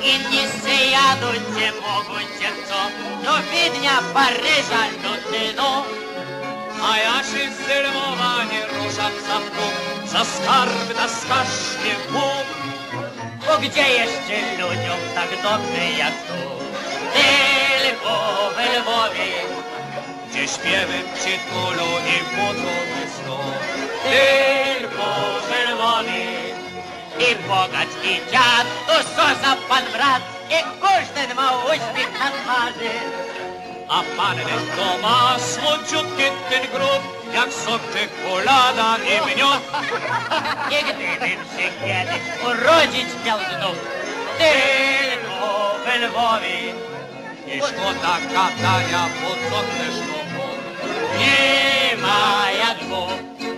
Inni jadą, gdzie mogą, gdzie chcą, do Wiednia, Paryża, Londynu. A ja się zdenerwowanie ruszam za mną, za skarb na skasznie Bóg. Bo gdzie jeszcze ludziom tak dobrze jak tu? Tylko w Lwowie, gdzie śpiewem przytulą i budzą snu. tylko w Lwowie. I bogacz, i dziad, to co za pan brat, i każdy ma uśmiech na twarzy. A pan to ma słodziutki ten gród, jak sok czekolada i miód. I gdybym się kiedyś urodzić miał znów, tylko w Lwowie. I szkoda gadania, bo co też to Nie ma jak dwóch.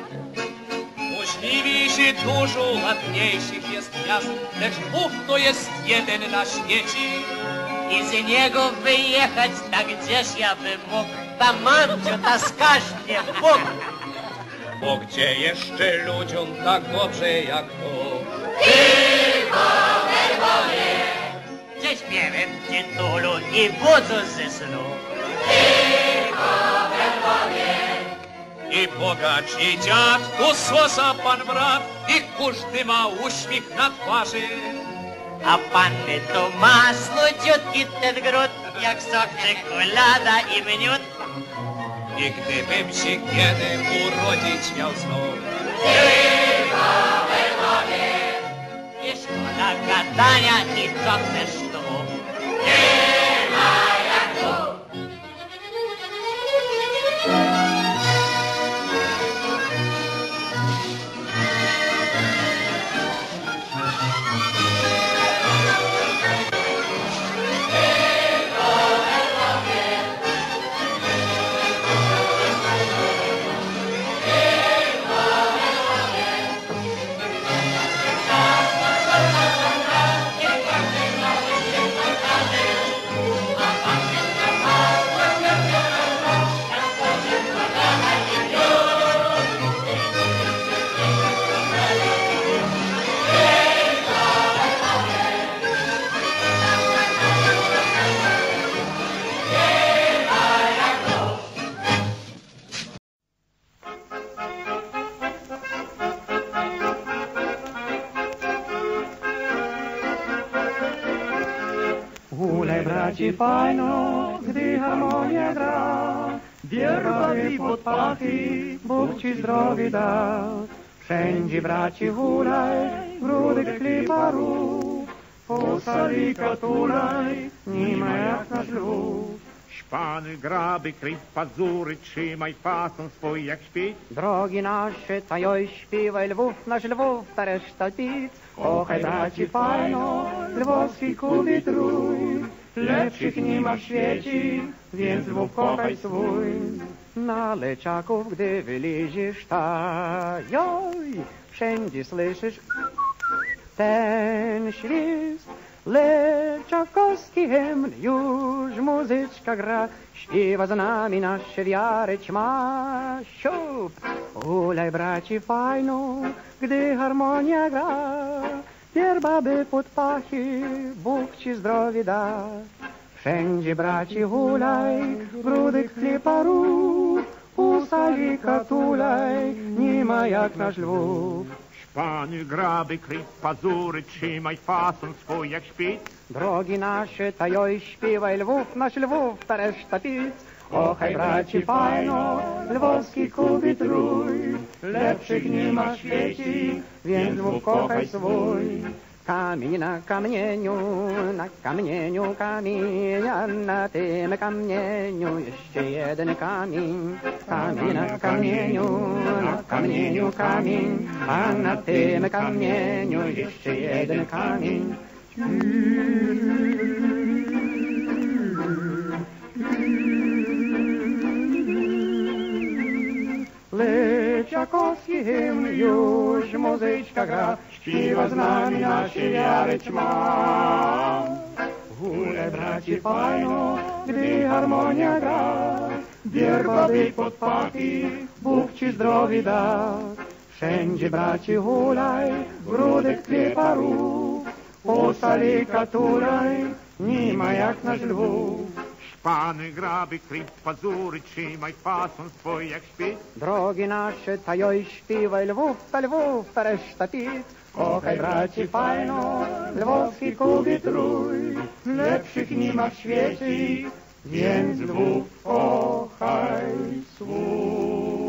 Możliwie dużo ładniejszych jest miast, lecz Bóg to jest jeden na świecie. I z niego wyjechać, tak gdzież ja bym mógł, ta mamcio, ta skasznie Bóg. Bo gdzie jeszcze ludziom tak dobrze jak to? Tylko w Lwowie, gdzie śpiewem tytulu i budzą ze snu. Tylko w Lwowie. I bogacz, i dziad, tu słosa pan brat, i każdy ma uśmiech na twarzy. A panny to ma słodziutki ten gród, jak sok czekolada i miód. I gdybym się kiedy urodzić miał znów, Tylko w Lwowie. I szkoda gadania, i co też tu. Nie ma jak tu. Hulaj, braci, fajno, gdy harmonia gra, wierbawi pod pachy, Bóg ci zdrowie da. Wszędzie, braci, hulaj, grudek kliparów, po salika tulaj, nie ma jak nasz lub. Szpany, graby, kryj pazury, trzymaj fason swój jak śpić. Drogi nasze, tajoj śpiewaj Lwów, nasz Lwów, ta reszta pic. Ochaj, braci, fajno, lwowski kubit rój, lepszych nie ma w świecie, więc Lwów kochaj swój. Na Leczaków, gdy wylizisz, tajoj, wszędzie słyszysz ten świst. Leczakowski hymn, już muzyczka gra, śpiewa z nami nasze wiary ćma. Siup, hulaj, braci, fajno, gdy harmonia gra, wierbaby pod pachy, Bóg ci zdrowie da. Wszędzie, braci, hulaj, grudek kliparów, u salika tulaj, nie ma jak nasz Lwów. Szpany, graby, kryj pazury, trzymaj fason swój jak śpić. Drogi nasze, tajoj śpiewaj Lwów, nasz Lwów, ta reszta pic. Ochaj, braci, fajno, lwowski kubit rój, lepszych nie ma w świecie, więc Lwów kochaj swój. Kamień na kamieniu kamienia, na tym kamieniu jeszcze jeden kamień. Kamień na kamieniu kamień, a na tym kamieniu jeszcze jeden kamień. Leciakowski hymn, już muzyczka gra, śpiewa z nami nasze wiary ćma. Hulaj, braci, fajno, gdy harmonia gra, wierbawy pod pachy, Bóg ci zdrowie da. Wszędzie, braci, hulaj, grudek kliparów, u sali której nie ma jak nasz Lwów. Szpany, graby, kryp, pazury, trzymaj fason swój jak śpieć. Drogi nasze, ta joj śpiewaj Lwów, ta reszta pić. Kochaj, braci, fajno, lwowski kubie trój, lepszych nie ma w świecie, więc Lwów kochaj swój.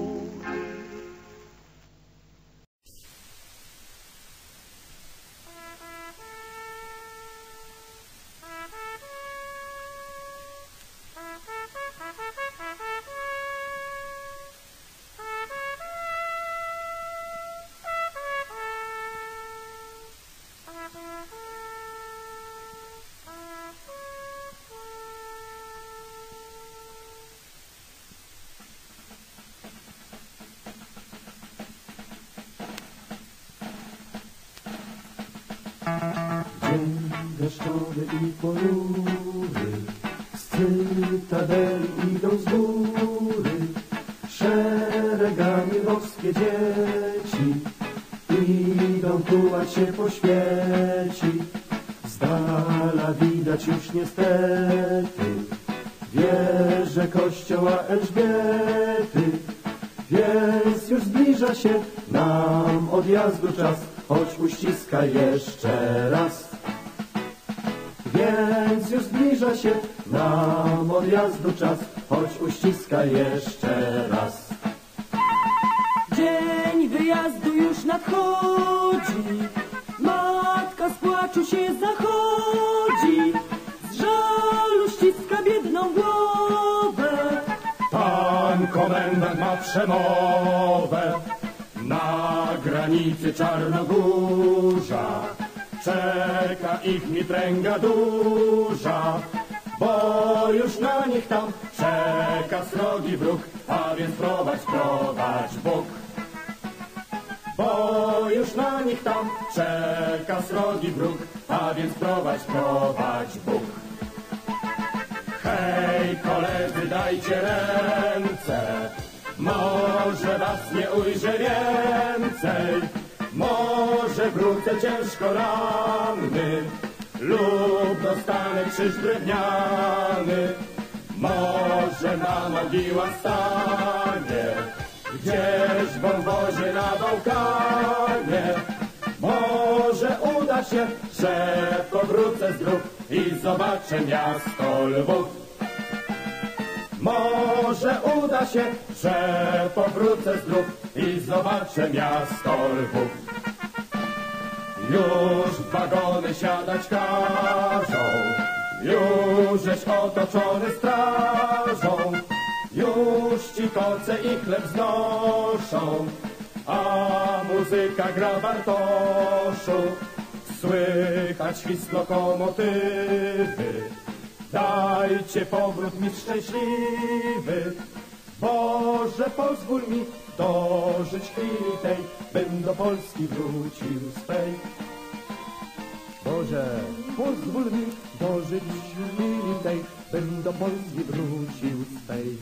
Dzień deszczowy i ponury, z cytadeli idą z góry, szeregami lwowskie dzieci, idą tułać się po świeci. Z dala widać już niestety wieże kościoła Elżbiety, więc już zbliża się nam odjazdu czas, choć uściska jeszcze raz. Więc już zbliża się nam odjazdu czas, choć uściska jeszcze raz. Dzień wyjazdu już nadchodzi, matka z płaczu się zachodzi, z żalu ściska biedną głowę. Pan komendant ma przemowę na granicy Czarnogórza. Czeka ich mitręga duża, bo już na nich tam czeka srogi wróg, a więc prowadź Bóg. Bo już na nich tam czeka srogi wróg, a więc prowadź Bóg. Hej koledzy, dajcie ręce, może was nie ujrzę więcej, może wrócę ciężko ranny lub dostanę krzyż drewniany. Może ma mogiła stanie gdzieś w wąwozie na Bałkanie. Może uda się, że powrócę zdrów i zobaczę miasto Lwów. Może uda się, że powrócę zdrów i zobaczę miasto Lwów. Już w wagony siadać każą, już żeś otoczony strażą, już ci koce i chleb znoszą, a muzyka gra Bartoszu. Słychać świst lokomotywy, dajcie powrót mi szczęśliwy. Boże, pozwól mi dożyć chwili tej, bym do Polski wrócił swej. Boże, pozwól mi dożyć chwili tej, bym do Polski wrócił swej.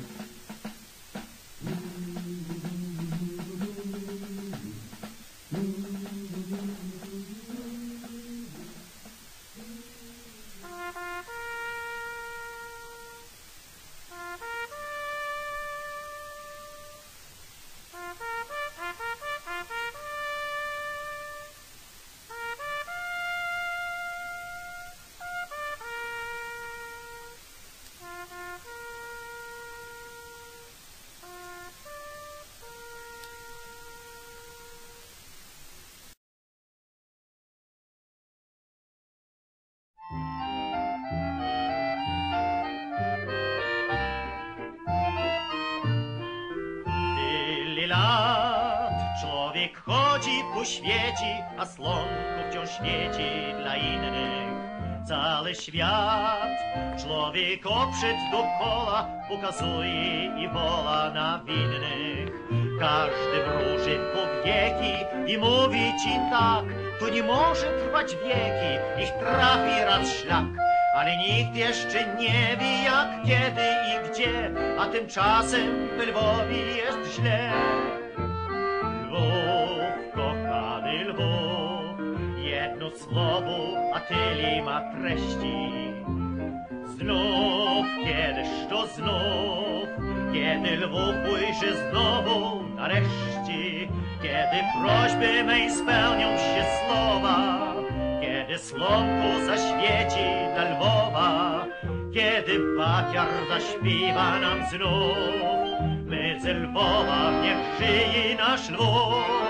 Człowiek chodzi po świecie, a słonko wciąż świeci dla innych. Cały świat człowiek oprzed dokoła pokazuje i wola na winnych. Każdy mruży po wieki i mówi ci tak, to nie może trwać wieki, ich trafi raz szlak. Ale nikt jeszcze nie wie jak, kiedy i gdzie, a tymczasem w Lwowie jest źle. Lwów, kochany Lwów, jedno słowo, a tyle ma treści. Znów, kiedyż to znów, kiedy Lwów ujrzy znowu nareszcie, kiedy prośby mej spełnią się słowa, kiedy słonko zaświeci dla Lwowa, kiedy bakiar zaśpiewa nam znów, my z Lwowa niech żyje nasz Lwów.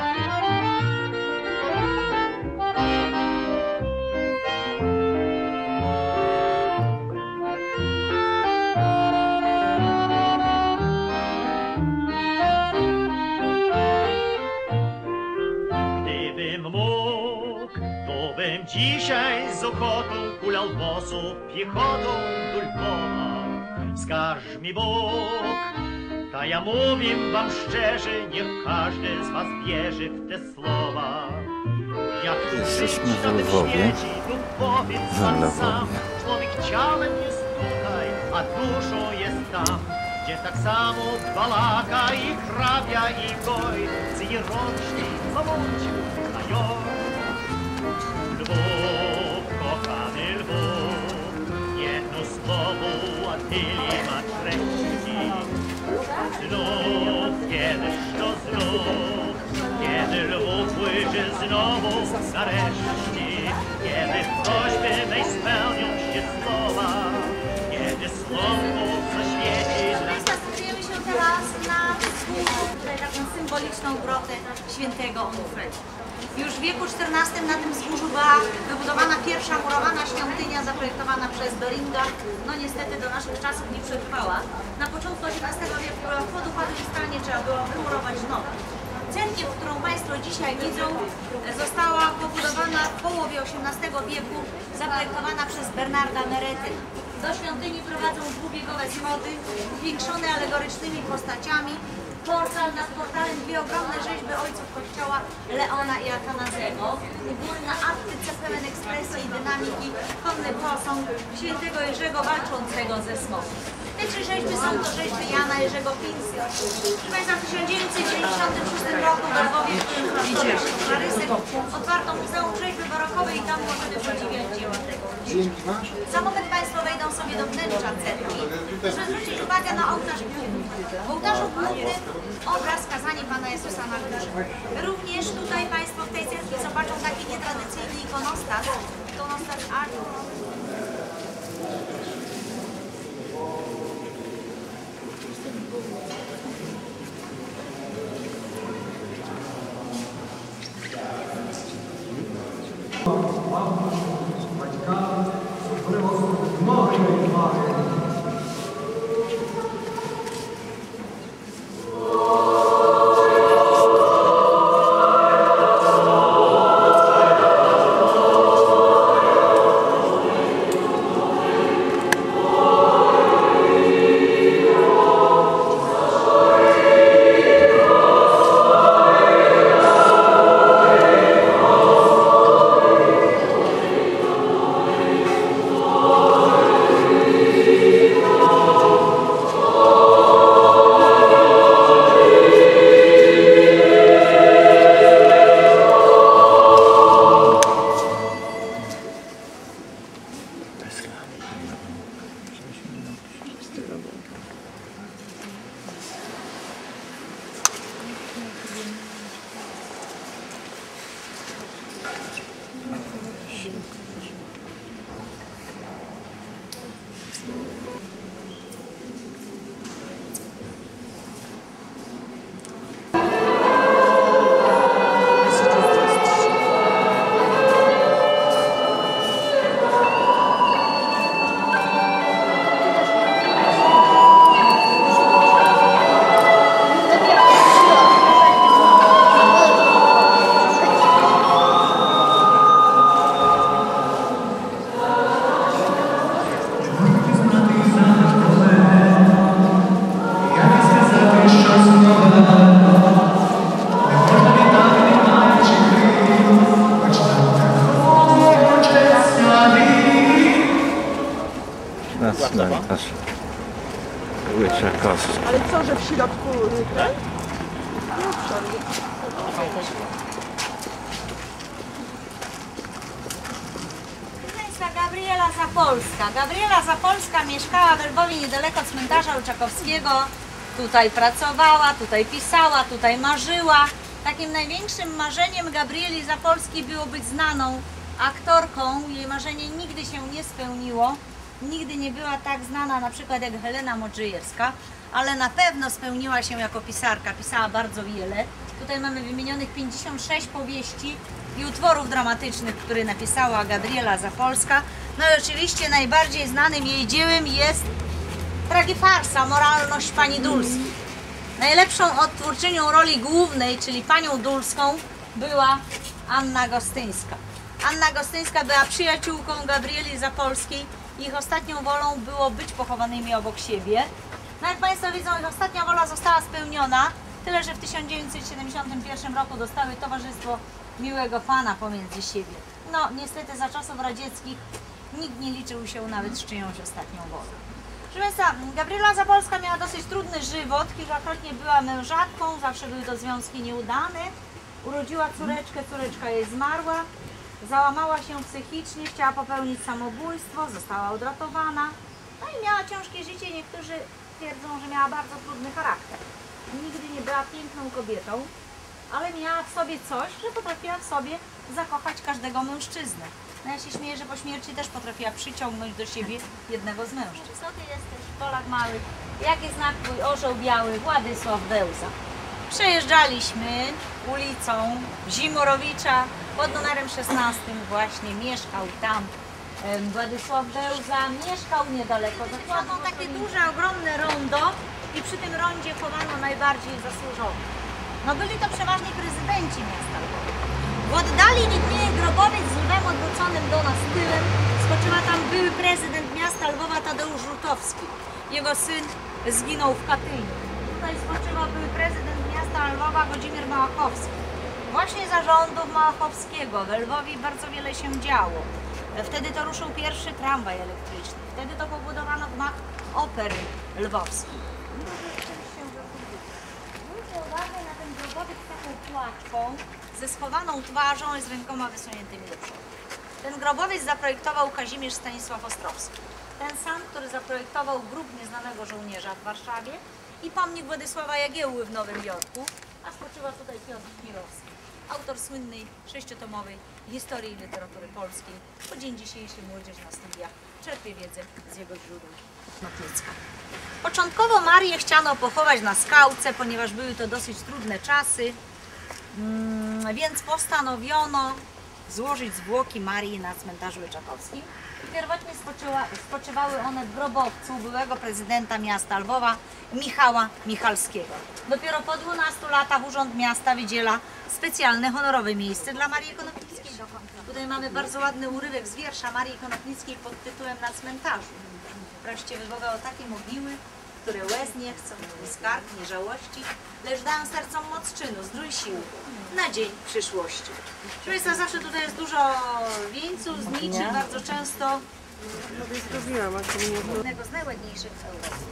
Dzisiaj z ochotą kulał bosu piechotą do Lwowa. Wskaż mi Bóg, ta ja mówię wam szczerze, niech każdy z was wierzy w te słowa. Jak tu żyć na tym świecie, to powiedz pan sam. Człowiek ciałem jest tutaj, a duszą jest tam, gdzie tak samo balaka i hrabia i goj, z jej rączki zawącił na joj. Lwów, kochany Lwów, jedno słowo, a tyle ma treści. Znów, kiedyż to znów, kiedy Lwów ujrzy znowu nareszcie, kiedy prośby mej spełnią się słowa, kiedy słonko zaświeci dla... Znajdujemy się teraz na wzgórzu, tutaj taką symboliczną grotę świętego Onufrego. Już w wieku XIV na tym wzgórzu była wybudowana pierwsza murowana świątynia zaprojektowana przez Beringa. No niestety do naszych czasów nie przetrwała. Na początku XVIII wieku podupadły stanie trzeba było wymurować znowu. Cerkiew, którą Państwo dzisiaj widzą, została pobudowana w połowie XVIII wieku, zaprojektowana przez Bernarda Merety. Do świątyni prowadzą dwubiegowe schody, upiększone alegorycznymi postaciami. Portal, nad portalem dwie ogromne rzeźby ojców kościoła Leona i Atanazego. U góry na aptyce pełen ekspresji i dynamiki konny posąg świętego Jerzego walczącego ze smogiem. Te trzy rzeźby są to rzeźby Jana Jerzego Pińskiego. Proszę Państwa, w 1996 roku w Lwowie, w którym prowadzono Clarysy, otwarto Muzeum Rzeźby Barokowej i tam możemy podziwiać dzieła tego. Za moment Państwo wejdą sobie do wnętrza cerkwi. Proszę zwrócić uwagę na ołtarz główny. W ołtarzu głównym obraz Kazanie Pana Jezusa na krzyżu. Również tutaj Państwo w tej cerkwi zobaczą taki nietradycyjny ikonostas. Ikonostas Artur. cmentarz Łyczakowski. Ale co, że w środku ten? Zapolska. Gabriela Zapolska mieszkała w Lwowie niedaleko cmentarza Oczakowskiego. Tutaj pracowała, tutaj pisała, tutaj marzyła. Takim największym marzeniem Gabrieli Zapolskiej było być znaną aktorką. Jej marzenie nigdy się nie spełniło. Nigdy nie była tak znana na przykład jak Helena Modrzejewska, ale na pewno spełniła się jako pisarka. Pisała bardzo wiele. Tutaj mamy wymienionych 56 powieści i utworów dramatycznych, które napisała Gabriela Zapolska. No i oczywiście najbardziej znanym jej dziełem jest tragifarsa Moralność pani Dulskiej. Najlepszą odtwórczynią roli głównej, czyli panią Dulską, była Anna Gostyńska. Anna Gostyńska była przyjaciółką Gabrieli Zapolskiej. Ich ostatnią wolą było być pochowanymi obok siebie. No jak Państwo widzą, ich ostatnia wola została spełniona, tyle że w 1971 roku dostały Towarzystwo Miłego Pana pomiędzy siebie. No niestety za czasów radzieckich nikt nie liczył się nawet z czyjąś ostatnią wolą. Proszę Państwa, Gabriela Zapolska miała dosyć trudny żywot, kilkakrotnie była mężatką, zawsze były to związki nieudane. Urodziła córeczkę, córeczka jej zmarła. Załamała się psychicznie, chciała popełnić samobójstwo, została odratowana. No i miała ciężkie życie. Niektórzy twierdzą, że miała bardzo trudny charakter. Nigdy nie była piękną kobietą, ale miała w sobie coś, że potrafiła w sobie zakochać każdego mężczyznę. No ja się śmieję, że po śmierci też potrafiła przyciągnąć do siebie jednego z mężczyzn. Co ty jesteś, Polak mały? Jaki znak twój orzeł biały? Władysław Bełza. Przejeżdżaliśmy ulicą Zimorowicza pod numerem 16 właśnie mieszkał tam Władysław Bełza, mieszkał niedaleko. Zakładał takie duże, ogromne rondo i przy tym rondzie chowano najbardziej zasłużonych. No byli to przeważnie prezydenci miasta Lwowa. W oddali widnieje grobowiec z lwem odwróconym do nas tyłem. Spoczywa tam były prezydent miasta Lwowa Tadeusz Żółtowski. Jego syn zginął w Katyniu. Tutaj spoczywał były prezydent miasta Lwowa Włodzimierz Małachowski. Właśnie za rządów Małachowskiego w Lwowie bardzo wiele się działo. Wtedy to ruszył pierwszy tramwaj elektryczny. Wtedy to pobudowano gmach Opery Lwowskiej. Zwróćcie uwagę na ten grobowiec z taką płaczką, ze schowaną twarzą i z rękoma wysuniętymi do przodu. Ten grobowiec zaprojektował Kazimierz Stanisław Ostrowski. Ten sam, który zaprojektował grób nieznanego żołnierza w Warszawie i pomnik Władysława Jagiełły w Nowym Jorku, a spoczywa tutaj Piotr Chmielowski, autor słynnej 6-tomowej historii literatury polskiej. Po dzień dzisiejszy młodzież na studiach czerpie wiedzę z jego źródeł. Notnicka. Początkowo Marię chciano pochować na skałce, ponieważ były to dosyć trudne czasy, więc postanowiono złożyć zwłoki Marii na cmentarzu Oczakowskim. Pierwotnie spoczywały one w grobowcu byłego prezydenta miasta Lwowa, Michała Michalskiego. Dopiero po 12 latach Urząd Miasta wydziela specjalne honorowe miejsce dla Marii Konopnickiej. Tutaj mamy bardzo ładny urywek z wiersza Marii Konopnickiej pod tytułem Na cmentarzu. Wreszcie wywołał takie mogiły, które łez nie chcą, ni skarg, ni żałości, lecz dają sercom moc czynu, zdrój sił na dzień przyszłości. Proszę Państwa, zawsze tutaj jest dużo wieńców, zniczy, bardzo często jednego z najładniejszych w Europie.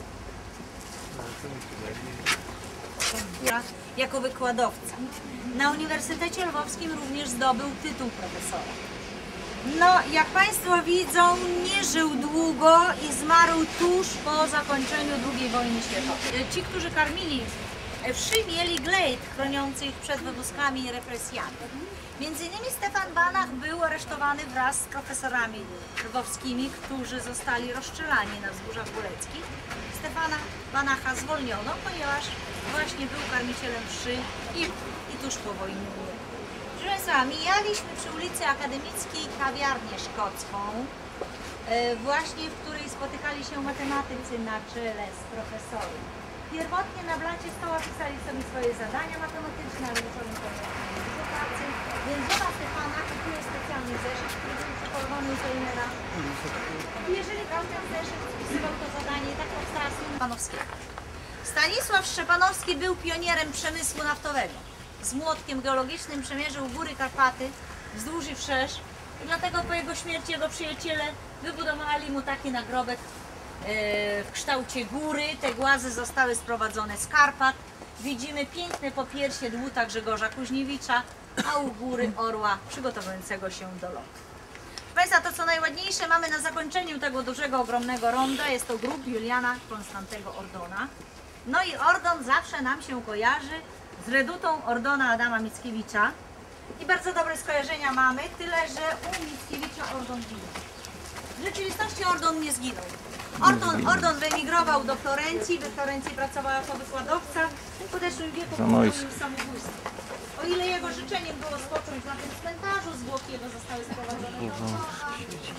Jako wykładowca. Na Uniwersytecie Lwowskim również zdobył tytuł profesora. No, jak Państwo widzą, nie żył długo i zmarł tuż po zakończeniu II wojny światowej. Ci, którzy karmili wszy, mieli glejt chroniący ich przed wywózkami i represjami. Między innymi Stefan Banach był aresztowany wraz z profesorami lwowskimi, którzy zostali rozstrzelani na wzgórzach góreckich. Stefana Banacha zwolniono, ponieważ właśnie był karmicielem wszy i tuż po wojnie umarł. Proszę Państwa, mijaliśmy przy ulicy Akademickiej kawiarnię szkocką, właśnie w której spotykali się matematycy na czele z profesorem. Pierwotnie na blacie stoła pisali sobie swoje zadania matematyczne, ale wieczorem pojechali do pracy, więc żona Stefana kupiła specjalny zeszyt, który był przekolowany u kelnera. I jeżeli brał ten zeszyt, wpisywał to zadanie, tak powstała słynna Szczepanowskiego. Stanisław Szczepanowski był pionierem przemysłu naftowego. Z młotkiem geologicznym przemierzył góry Karpaty wzdłuż i wszerz i dlatego po jego śmierci jego przyjaciele wybudowali mu taki nagrobek w kształcie góry. Te głazy zostały sprowadzone z Karpat. Widzimy piękne popiersie dłuta Grzegorza Kuźniewicza, a u góry orła przygotowującego się do lotu. Państwa, to co najładniejsze mamy na zakończeniu tego dużego, ogromnego ronda, jest to grób Juliana Konstantego Ordona. No i Ordon zawsze nam się kojarzy z redutą Ordona Adama Mickiewicza. I bardzo dobre skojarzenia mamy, tyle że u Mickiewicza Ordon zginął. W rzeczywistości Ordon nie zginął. Ordon wyemigrował do Florencji, we Florencji pracował jako wykładowca, w podeszłym wieku popełnił samobójstwo. O ile jego życzeniem było spocząć na tym cmentarzu, zwłoki jego zostały sprowadzone do Lwowa.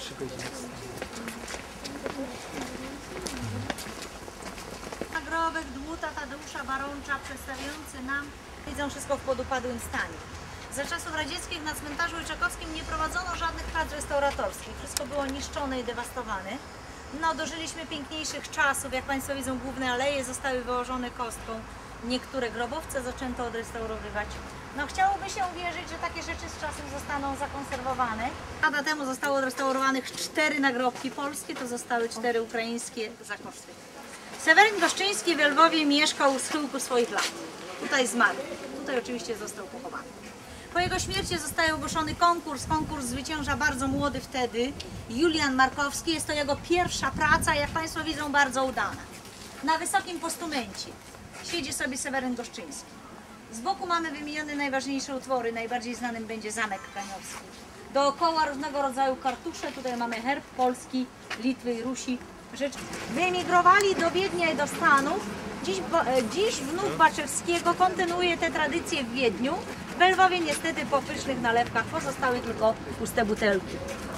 Nagrobek dłuta Tadeusza Baroncza przedstawiający nam, widzą wszystko w podupadłym stanie. Za czasów radzieckich na cmentarzu Łyczakowskim nie prowadzono żadnych prac restauratorskich. Wszystko było niszczone i dewastowane. No, dożyliśmy piękniejszych czasów. Jak Państwo widzą, główne aleje zostały wyłożone kostką. Niektóre grobowce zaczęto odrestaurowywać. No, chciałoby się wierzyć, że takie rzeczy z czasem zostaną zakonserwowane. Lata temu zostało odrestaurowanych 4 nagrobki polskie, to zostały 4 ukraińskie za koszty. Seweryn Goszczyński w Lwowie mieszkał u schyłku swoich lat. Tutaj zmarł. Tutaj oczywiście został pochowany. Po jego śmierci zostaje ogłoszony konkurs. Konkurs zwycięża bardzo młody wtedy Julian Markowski. Jest to jego pierwsza praca, jak Państwo widzą, bardzo udana. Na wysokim postumencie siedzi sobie Seweryn Goszczyński. Z boku mamy wymienione najważniejsze utwory. Najbardziej znanym będzie Zamek Kaniowski. Dookoła różnego rodzaju kartusze. Tutaj mamy herb Polski, Litwy i Rusi. Wyemigrowali do Wiednia i do Stanów. Dziś wnuk Baczewskiego kontynuuje tę tradycję w Wiedniu. W Lwowie niestety po pysznych nalewkach pozostały tylko puste butelki.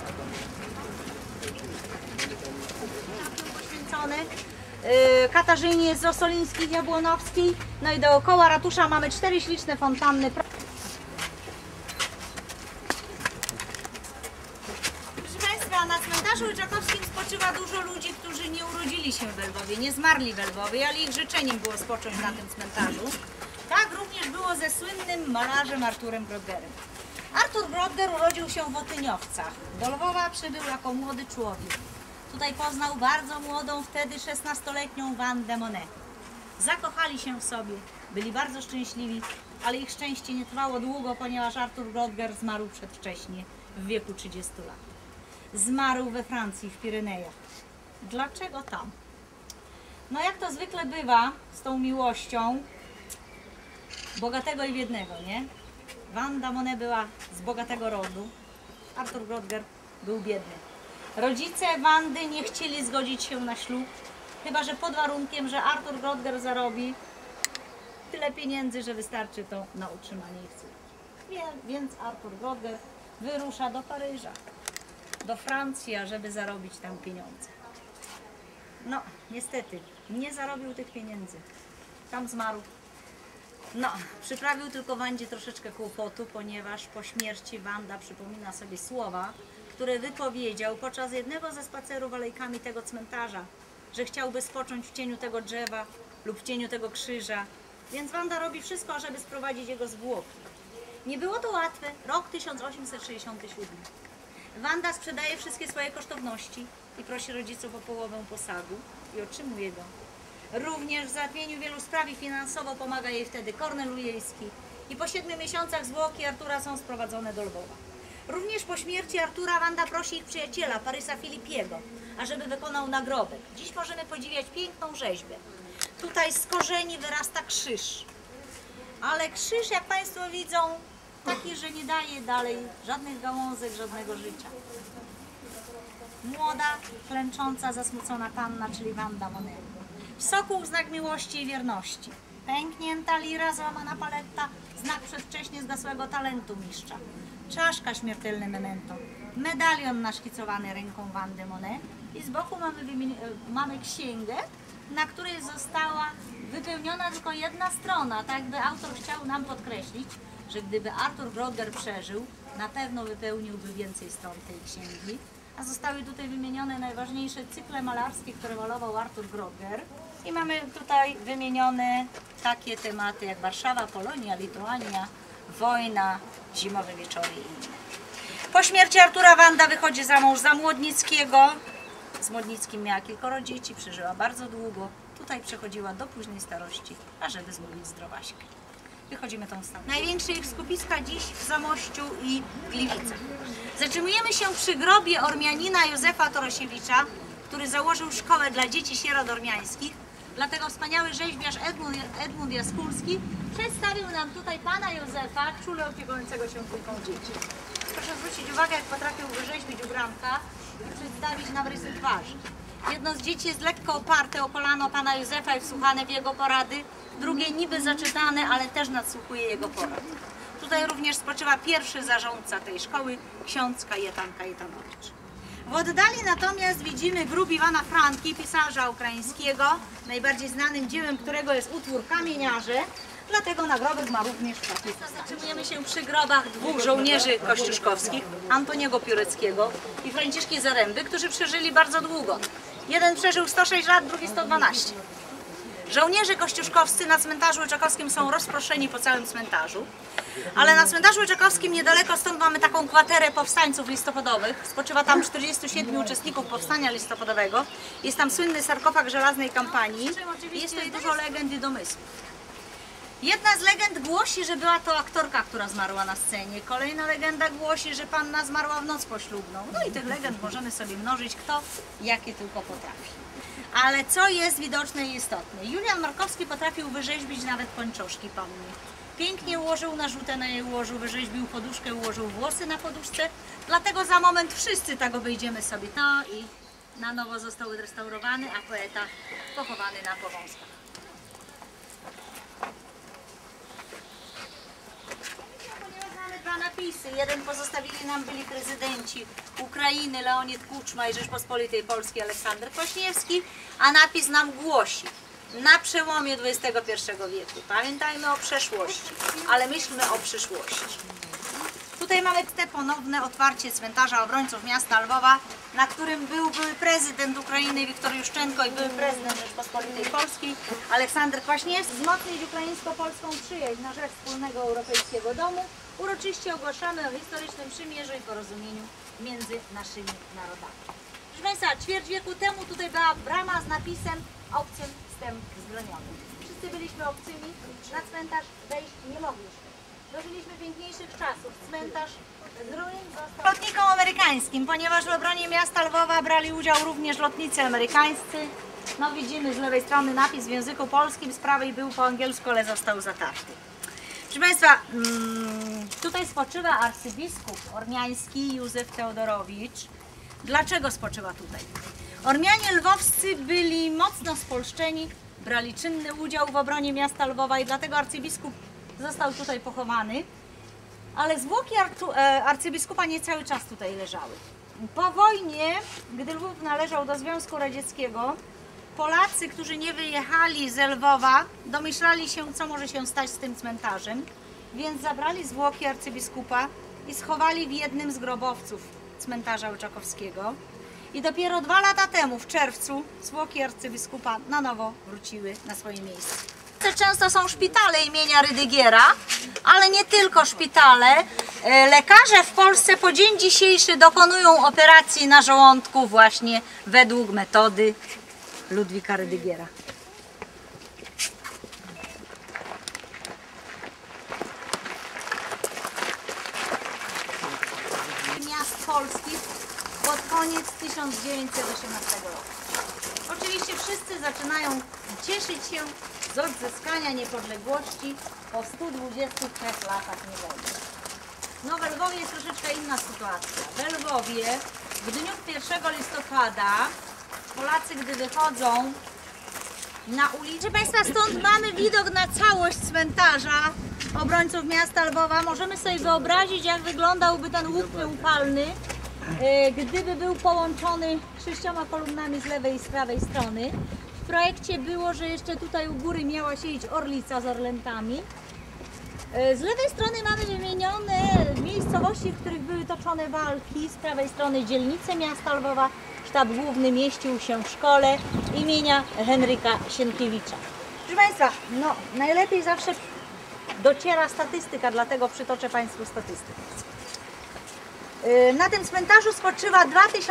Poświęcony Katarzynie z Osolińskiej-Jabłonowskiej. No i dookoła ratusza mamy 4 śliczne fontanny. Proszę Państwa, na cmentarzu Łyczakowskim spoczywa dużo ludzi, którzy nie urodzili się w Lwowie, nie zmarli w Lwowie, ale ich życzeniem było spocząć na tym cmentarzu. Tak również było ze słynnym malarzem Arturem Grottgerem. Artur Grottger urodził się w Otyniowcach. Do Lwowa przybył jako młody człowiek. Tutaj poznał bardzo młodą, wtedy 16-letnią Wandę Monet. Zakochali się w sobie, byli bardzo szczęśliwi, ale ich szczęście nie trwało długo, ponieważ Artur Grottger zmarł przedwcześnie, w wieku 30 lat. Zmarł we Francji, w Pirenejach. Dlaczego tam? No jak to zwykle bywa z tą miłością bogatego i biednego, nie? Wanda Monet była z bogatego rodu, Artur Grottger był biedny. Rodzice Wandy nie chcieli zgodzić się na ślub, chyba że pod warunkiem, że Artur Grottger zarobi tyle pieniędzy, że wystarczy to na utrzymanie ich córki. Więc Artur Grottger wyrusza do Paryża, do Francji, żeby zarobić tam pieniądze. No, niestety, nie zarobił tych pieniędzy. Tam zmarł. No, przyprawił tylko Wandzie troszeczkę kłopotu, ponieważ po śmierci Wanda przypomina sobie słowa, które wypowiedział podczas jednego ze spacerów alejkami tego cmentarza, że chciałby spocząć w cieniu tego drzewa lub w cieniu tego krzyża. Więc Wanda robi wszystko, żeby sprowadzić jego zwłoki. Nie było to łatwe. Rok 1867. Wanda sprzedaje wszystkie swoje kosztowności i prosi rodziców o połowę posagu i otrzymuje go. Również w załatwieniu wielu spraw i finansowo pomaga jej wtedy Kornel Ujejski i po 7 miesiącach zwłoki Artura są sprowadzone do Lwowa. Również po śmierci Artura Wanda prosi ich przyjaciela, Parysa Filipiego, ażeby wykonał nagrobek. Dziś możemy podziwiać piękną rzeźbę. Tutaj z korzeni wyrasta krzyż. Ale krzyż, jak Państwo widzą, taki, że nie daje dalej żadnych gałązek, żadnego życia. Młoda, klęcząca, zasmucona panna, czyli Wanda Monet. Sokół, znak miłości i wierności. Pęknięta lira, złamana paletta, znak przedwcześnie zgasłego talentu mistrza. Czaszka, śmiertelne memento. Medalion naszkicowany ręką Wandy Monet. I z boku mamy księgę, na której została wypełniona tylko jedna strona. Tak jakby autor chciał nam podkreślić, że gdyby Artur Grottger przeżył, na pewno wypełniłby więcej stron tej księgi. A zostały tutaj wymienione najważniejsze cykle malarskie, które malował Artur Grottger. I mamy tutaj wymienione takie tematy jak Warszawa, Polonia, Lituania, wojna, zimowe wieczory i inne. Po śmierci Artura Wanda wychodzi za mąż za Młodnickiego. Z Młodnickim miała kilkoro dzieci, przeżyła bardzo długo. Tutaj przechodziła do późnej starości, ażeby zmówić zdrowaśkę. Wychodzimy tą stronę. Największe ich skupiska dziś w Zamościu i Gliwicach. Zatrzymujemy się przy grobie Ormianina Józefa Torosiewicza, który założył szkołę dla dzieci sierot ormiańskich. Dlatego wspaniały rzeźbiarz Edmund Jaskulski przedstawił nam tutaj pana Józefa, czule opiekującego się trójką dzieci. Proszę zwrócić uwagę, jak potrafił wyrzeźbić ubranka i przedstawić nam rysy twarzy. Jedno z dzieci jest lekko oparte o kolano pana Józefa i wsłuchane w jego porady, drugie niby zaczytane, ale też nadsłuchuje jego porad. Tutaj również spoczywa pierwszy zarządca tej szkoły, ksiądz Kajetan Kajetanowicz. W oddali natomiast widzimy grób Iwana Franki, pisarza ukraińskiego, najbardziej znanym dziełem którego jest utwór Kamieniarze, dlatego nagrobek ma również taki. Zatrzymujemy się przy grobach dwóch żołnierzy kościuszkowskich, Antoniego Pióreckiego i Franciszki Zaręby, którzy przeżyli bardzo długo. Jeden przeżył 106 lat, drugi 112. Żołnierze kościuszkowscy na cmentarzu Łyczakowskim są rozproszeni po całym cmentarzu, ale na cmentarzu Łyczakowskim niedaleko stąd mamy taką kwaterę powstańców listopadowych. Spoczywa tam 47 uczestników powstania listopadowego. Jest tam słynny sarkofag żelaznej kampanii. Jest tutaj dużo legend i domysłów. Jedna z legend głosi, że była to aktorka, która zmarła na scenie. Kolejna legenda głosi, że panna zmarła w noc poślubną. No i tych legend możemy sobie mnożyć, kto jakie tylko potrafi. Ale co jest widoczne i istotne? Julian Markowski potrafił wyrzeźbić nawet pończoszki panny. Pięknie ułożył narzutę na jej łożu, wyrzeźbił poduszkę, ułożył włosy na poduszce. Dlatego za moment wszyscy tak obejdziemy sobie to i na nowo został odrestaurowany, a poeta pochowany na Powązkach. Dwa napisy. Jeden pozostawili nam byli prezydenci Ukrainy Leonid Kuczma i Rzeczpospolitej Polskiej Aleksander Kwaśniewski, a napis nam głosi: na przełomie XXI wieku pamiętajmy o przeszłości, ale myślmy o przyszłości. Tutaj mamy te ponowne otwarcie cmentarza obrońców miasta Lwowa, na którym były prezydent Ukrainy Wiktor Juszczenko i były prezydent Rzeczpospolitej Polskiej Aleksander Kwaśniewski. Wzmocnić ukraińsko-polską przyjaźń na rzecz wspólnego europejskiego domu. Uroczyście ogłaszamy o historycznym przymierzu i porozumieniu między naszymi narodami. Proszę Państwa, ćwierć wieku temu tutaj była brama z napisem obcym wstęp wzbroniony. Wszyscy byliśmy obcymi, na cmentarz wejść nie mogliśmy. Dożyliśmy piękniejszych czasów. Cmentarz z ruin został lotnikom amerykańskim, ponieważ w obronie miasta Lwowa brali udział również lotnicy amerykańscy. No widzimy z lewej strony napis w języku polskim, z prawej był po angielsku, ale został zatarty. Proszę Państwa, tutaj spoczywa arcybiskup ormiański Józef Teodorowicz. Dlaczego spoczywa tutaj? Ormianie lwowscy byli mocno spolszczeni, brali czynny udział w obronie miasta Lwowa i dlatego arcybiskup został tutaj pochowany. Ale zwłoki arcybiskupa nie cały czas tutaj leżały. Po wojnie, gdy Lwów należał do Związku Radzieckiego, Polacy, którzy nie wyjechali ze Lwowa, domyślali się, co może się stać z tym cmentarzem, więc zabrali zwłoki arcybiskupa i schowali w jednym z grobowców cmentarza Łyczakowskiego. I dopiero 2 lata temu, w czerwcu, zwłoki arcybiskupa na nowo wróciły na swoje miejsce. Często są szpitale imienia Rydygiera, ale nie tylko szpitale. Lekarze w Polsce po dzień dzisiejszy dokonują operacji na żołądku właśnie według metody Ludwika Rydygiera. Miast polskich pod koniec 1918 roku. Oczywiście wszyscy zaczynają cieszyć się z odzyskania niepodległości po 123 latach niewoli. No w Lwowie jest troszeczkę inna sytuacja. W Lwowie w dniu 1 listopada Polacy, gdy wychodzą na ulicę... Proszę Państwa, stąd mamy widok na całość cmentarza obrońców miasta Lwowa. Możemy sobie wyobrazić, jak wyglądałby ten łuk triumfalny, gdyby był połączony 6 kolumnami z lewej i z prawej strony. W projekcie było, że jeszcze tutaj u góry miała siedzieć orlica z orlętami. Z lewej strony mamy wymienione miejscowości, w których były toczone walki. Z prawej strony dzielnice miasta Lwowa. Sztab główny mieścił się w szkole imienia Henryka Sienkiewicza. Proszę Państwa, no najlepiej zawsze dociera statystyka, dlatego przytoczę Państwu statystykę. Na tym cmentarzu spoczywa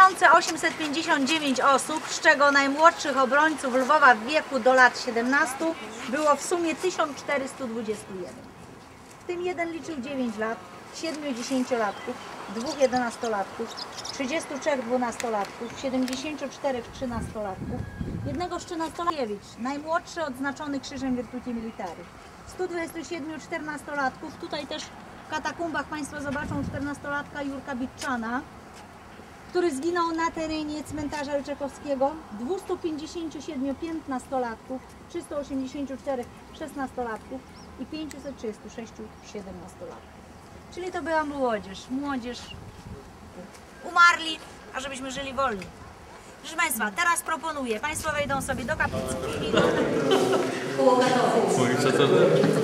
2859 osób, z czego najmłodszych obrońców Lwowa w wieku do lat 17 było w sumie 1421. W tym jeden liczył 9 lat, 7 dziesięciolatków, 2 11-latków, 33 12-latków, 74 13-latków, jednego 13-latków, najmłodszy odznaczony Krzyżem Virtuti Militari. 127 14-latków, tutaj też w katakumbach Państwo zobaczą 14-latka Jurka Bitczana, który zginął na terenie cmentarza Ryczekowskiego, 257 15-latków, 384 16-latków i 536 17-latków. Czyli to była młodzież. Młodzież umarli, a żebyśmy żyli wolni. Proszę Państwa, teraz proponuję, Państwo wejdą sobie do kaplicy koło Katowic.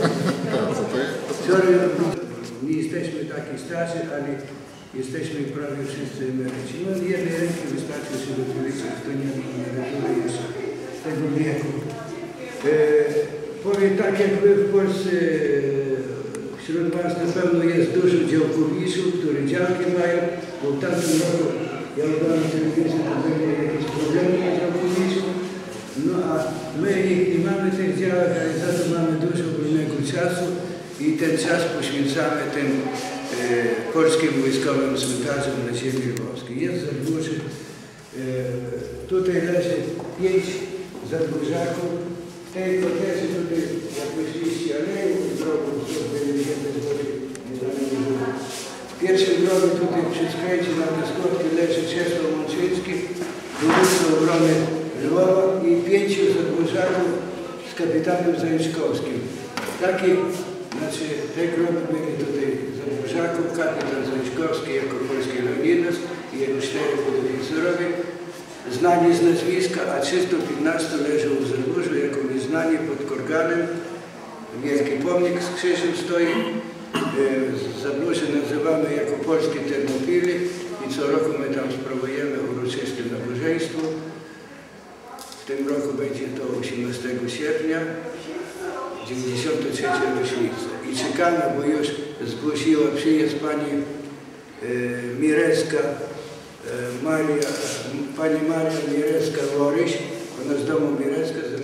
Nie jesteśmy taki starzy, ale jesteśmy prawie wszyscy emeryci. No jednej ręki wystarczy sobie powiedzieć, kto nie ma emerytury jeszcze z tego wieku. Powiem tak, jak wy w Polsce, wśród was na pewno jest dużo działkowiczów, które działki mają, bo w tamtym roku ja oglądam telewizję, to były jakieś problemy na działkowiczu. No a my nie mamy tych działek, ale za to mamy dużo wolnego czasu i ten czas poświęcamy tym polskim wojskowym cmentarzom na ziemi lwowskiej. Jest zadłuży, tutaj leży 5 zadłużaków. W tej kotedze tutaj, jak myśliście, aleją drogą, w pierwszym grobie tutaj przy skręcie na Dyskotki leży Czesław Łączyński, dowódca obrony Lwowa i 5 zadłużaków z kapitanem Zajączkowskim. Takie, znaczy te groby byli tutaj zadłużaków, kapitan Zajączkowski jako polski Leonidas i jego 4 podoficerowie, znani z nazwiska, a 315 leżą w Zadłużu jako nieznani pod Korganem. Wielki pomnik z krzyżem stoi. Zadłuże nazywamy jako polskie Termopile i co roku my tam sprawujemy uroczyste nabożeństwo. W tym roku będzie to 18 sierpnia, 93. rocznica. I czekamy, bo już zgłosiła przyjazd pani Mirecka, pani Maria Mirecka-Woryś, ona z domu Mirecka,